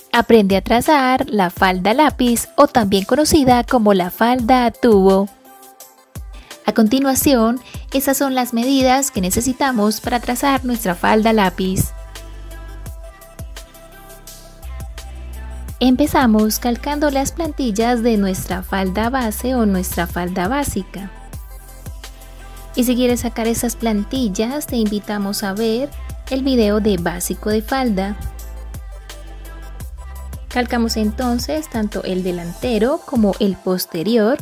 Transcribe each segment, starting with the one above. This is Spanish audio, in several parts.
Aprende a trazar la falda lápiz o también conocida como la falda a tubo. A continuación, esas son las medidas que necesitamos para trazar nuestra falda lápiz. Empezamos calcando las plantillas de nuestra falda base o nuestra falda básica. Y si quieres sacar esas plantillas, te invitamos a ver el video de básico de falda. Calcamos entonces tanto el delantero como el posterior.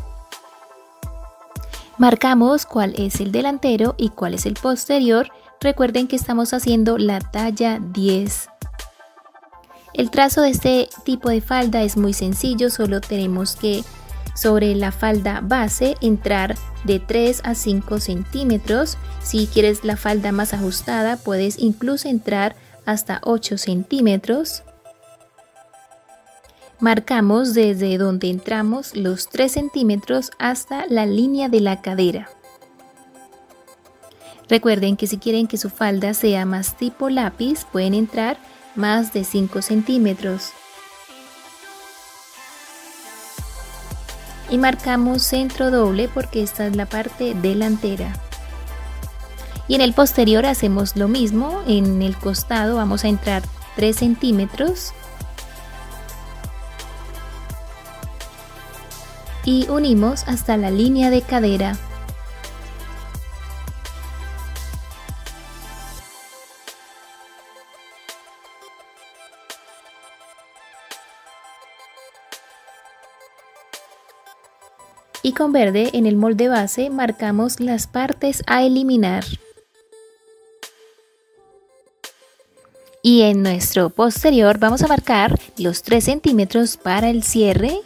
Marcamos cuál es el delantero y cuál es el posterior. Recuerden que estamos haciendo la talla 10. El trazo de este tipo de falda es muy sencillo, solo tenemos que sobre la falda base entrar de 3 a 5 centímetros. Si quieres la falda más ajustada, puedes incluso entrar hasta 8 centímetros. Marcamos desde donde entramos los 3 centímetros hasta la línea de la cadera. Recuerden que si quieren que su falda sea más tipo lápiz, pueden entrar más de 5 centímetros. Y marcamos centro doble porque esta es la parte delantera. Y en el posterior hacemos lo mismo. En el costado vamos a entrar 3 centímetros. Y unimos hasta la línea de cadera. Y con verde en el molde base marcamos las partes a eliminar. Y en nuestro posterior vamos a marcar los 3 centímetros para el cierre.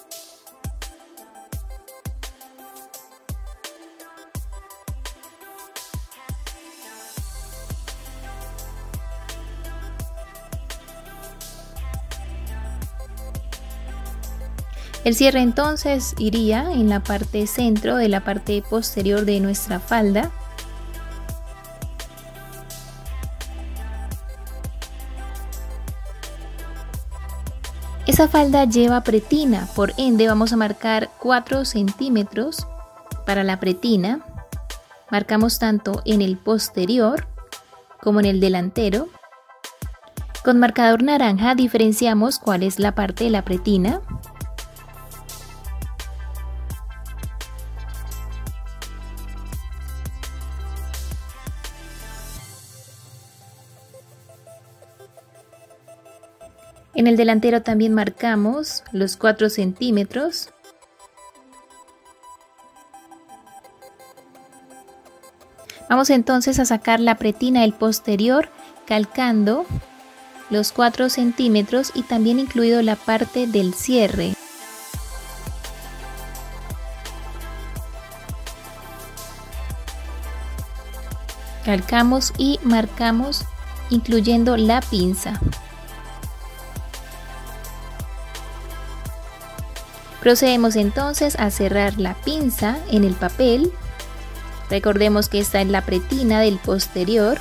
El cierre entonces iría en la parte centro de la parte posterior de nuestra falda. Esa falda lleva pretina, por ende vamos a marcar 4 centímetros para la pretina. Marcamos tanto en el posterior como en el delantero. Con marcador naranja diferenciamos cuál es la parte de la pretina. En el delantero también marcamos los 4 centímetros. Vamos entonces a sacar la pretina del posterior calcando los 4 centímetros y también incluido la parte del cierre. Calcamos y marcamos incluyendo la pinza. Procedemos entonces a cerrar la pinza en el papel. Recordemos que esta es la pretina del posterior.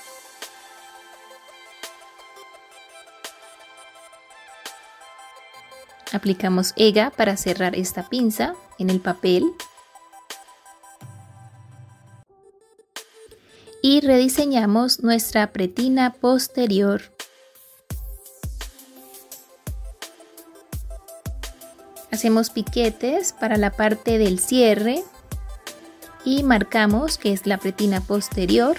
Aplicamos EGA para cerrar esta pinza en el papel. Y rediseñamos nuestra pretina posterior. Hacemos piquetes para la parte del cierre y marcamos que es la pretina posterior.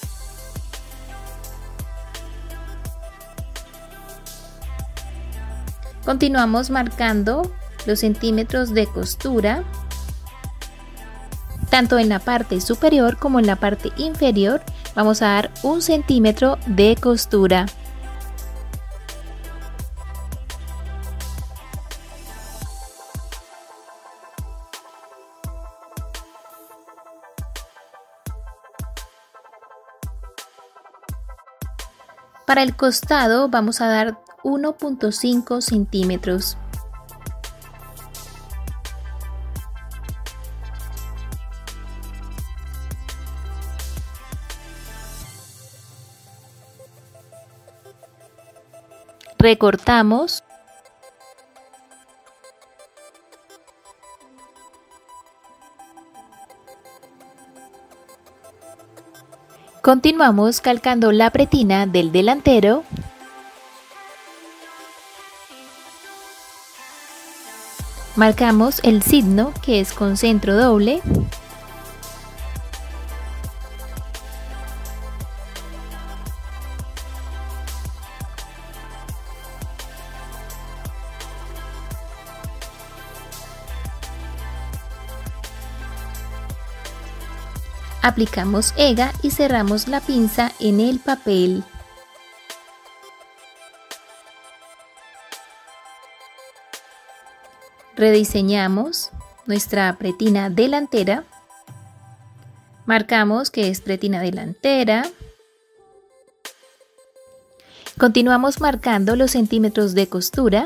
Continuamos marcando los centímetros de costura, tanto en la parte superior como en la parte inferior. Vamos a dar 1 centímetro de costura. Para el costado vamos a dar 1.5 centímetros. recortamos. Continuamos calcando la pretina del delantero. Marcamos el signo, que es con centro doble. Aplicamos EGA y cerramos la pinza en el papel. Rediseñamos nuestra pretina delantera. Marcamos que es pretina delantera. Continuamos marcando los centímetros de costura.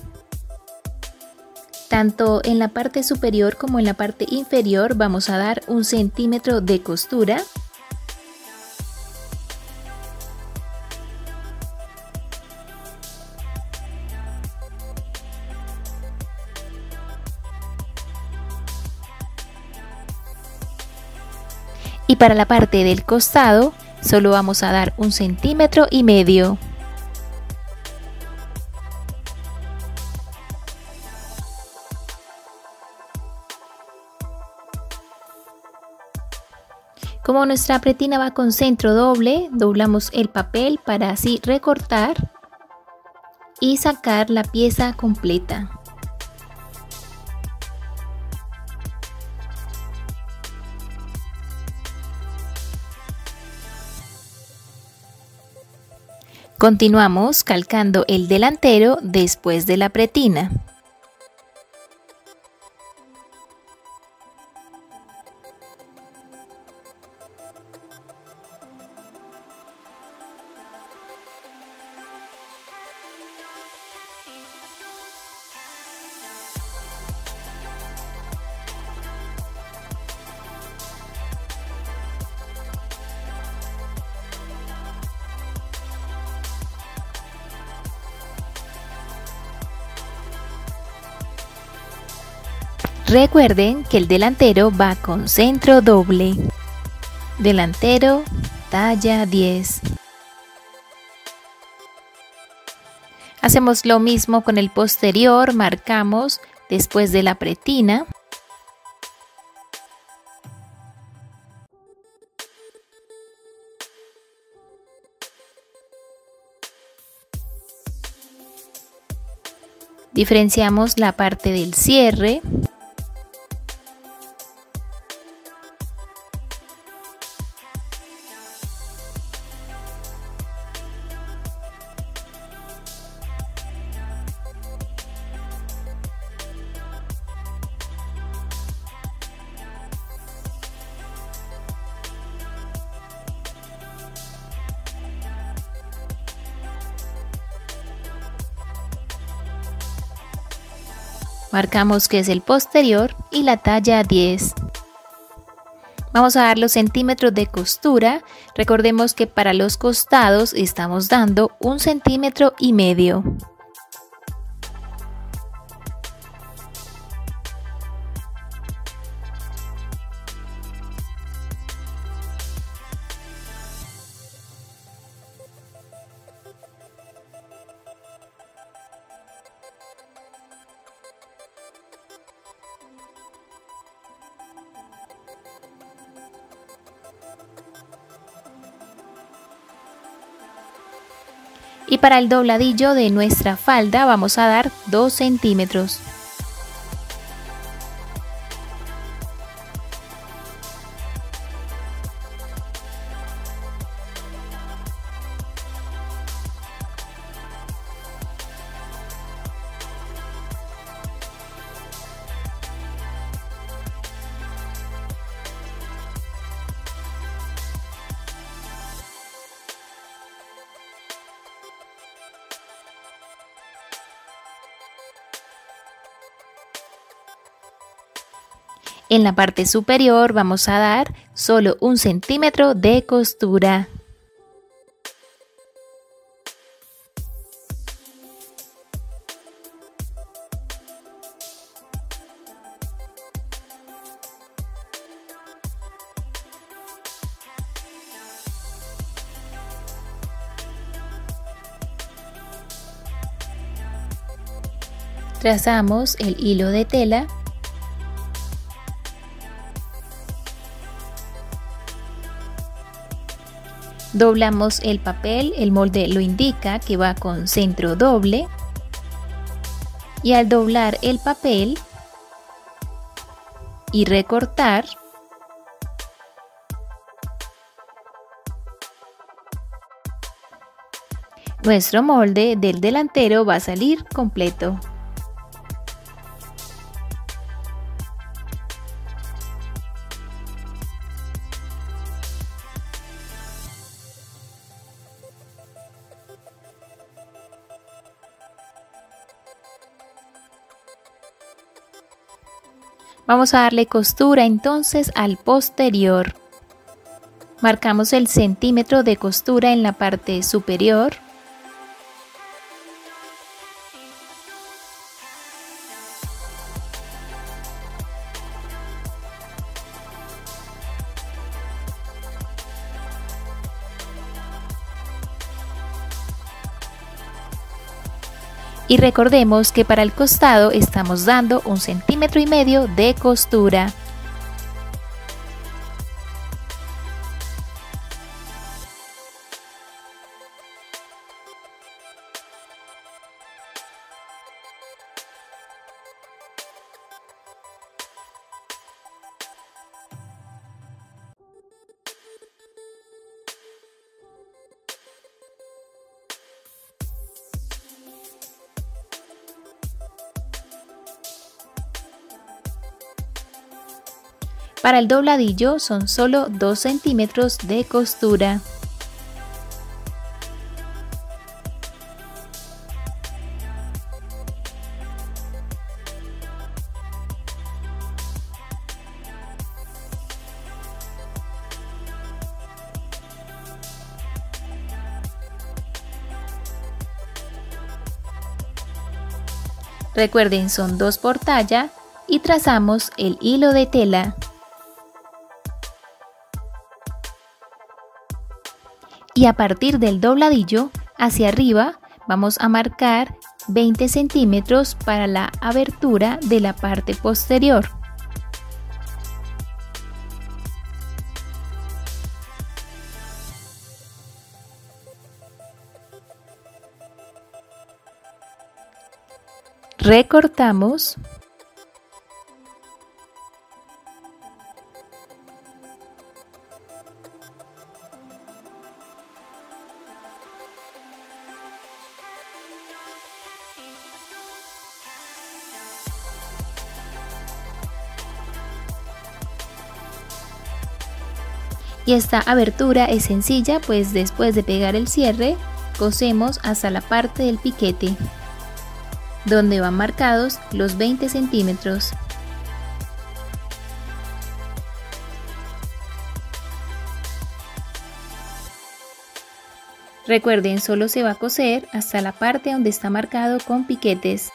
Tanto en la parte superior como en la parte inferior vamos a dar 1 centímetro de costura. Y para la parte del costado solo vamos a dar 1,5 centímetros. Como nuestra pretina va con centro doble, doblamos el papel para así recortar y sacar la pieza completa. Continuamos calcando el delantero después de la pretina. Recuerden que el delantero va con centro doble. Delantero, talla 10. Hacemos lo mismo con el posterior, marcamos después de la pretina. Diferenciamos la parte del cierre. Marcamos que es el posterior y la talla 10. Vamos a dar los centímetros de costura. Recordemos que para los costados estamos dando 1,5 centímetros. Y para el dobladillo de nuestra falda vamos a dar 2 centímetros. En la parte superior vamos a dar solo 1 centímetro de costura. Trazamos el hilo de tela. Doblamos el papel, el molde lo indica que va con centro doble. Y al doblar el papel y recortar, nuestro molde del delantero va a salir completo. Vamos a darle costura entonces al posterior. Marcamos el centímetro de costura en la parte superior. Y recordemos que para el costado estamos dando 1,5 centímetros de costura. Para el dobladillo son solo 2 centímetros de costura. Recuerden, son 2 por talla y trazamos el hilo de tela. Y a partir del dobladillo hacia arriba vamos a marcar 20 centímetros para la abertura de la parte posterior. Recortamos. Y esta abertura es sencilla, pues después de pegar el cierre, cosemos hasta la parte del piquete, donde van marcados los 20 centímetros. Recuerden, solo se va a coser hasta la parte donde está marcado con piquetes.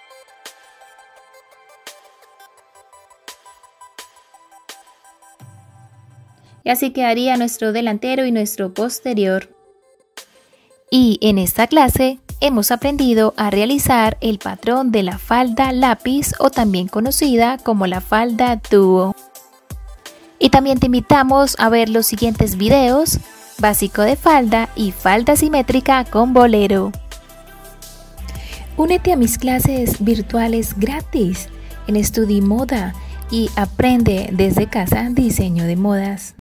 Y así quedaría nuestro delantero y nuestro posterior. Y en esta clase hemos aprendido a realizar el patrón de la falda lápiz o también conocida como la falda dúo. Y también te invitamos a ver los siguientes videos: básico de falda y falda simétrica con bolero. Únete a mis clases virtuales gratis en Estudimoda y aprende desde casa diseño de modas.